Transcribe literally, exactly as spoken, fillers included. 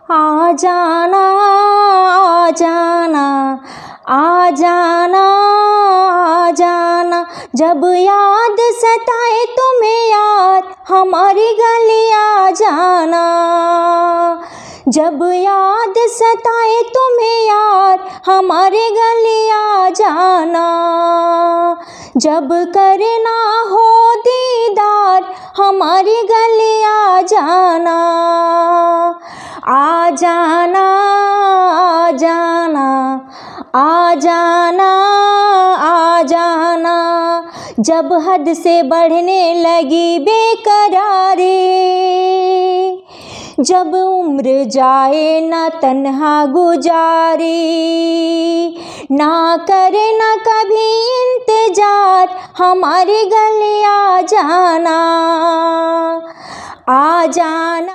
आ जाना आ जाना आ जाना आ जाना, जब याद सताए तुम्हें यार हमारी गली आ जाना। जब याद सताए तुम्हें यार हमारे गली आ जाना। जब करना हो दीदार हमारी गली आ जाना। आ जाना आ जाना आ जाना आ जाना, जब हद से बढ़ने लगी बेकरारी। जब उम्र जाए ना तन्हा गुजारी, ना करे ना कभी इंतजार हमारी गली आ जाना। आ जाना।